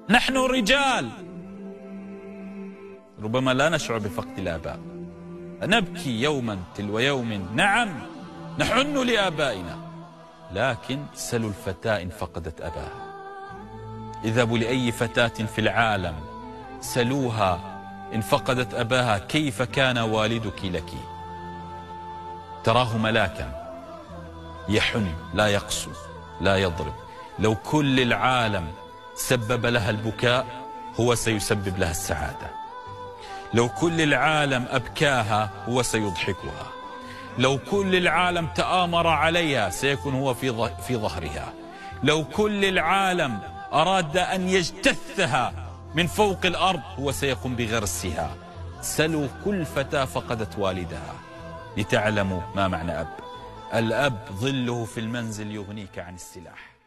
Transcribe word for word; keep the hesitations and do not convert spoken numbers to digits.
نحن رجال، ربما لا نشعر بفقد الآباء، نبكي يوما تلو يوم، نعم نحن لآبائنا، لكن سلوا الفتاة إن فقدت أباها. اذهبوا لأي فتاة في العالم سلوها إن فقدت أباها كيف كان والدك لك. تراه ملاكا يحن لا يقسو لا يضرب. لو كل العالم سبب لها البكاء هو سيسبب لها السعادة. لو كل العالم أبكاها هو سيضحكها. لو كل العالم تآمر عليها سيكون هو في في ظهرها. لو كل العالم أراد أن يجتثها من فوق الأرض هو سيقوم بغرسها. سلوا كل فتاة فقدت والدها لتعلموا ما معنى أب. الأب ظله في المنزل يغنيك عن السلاح.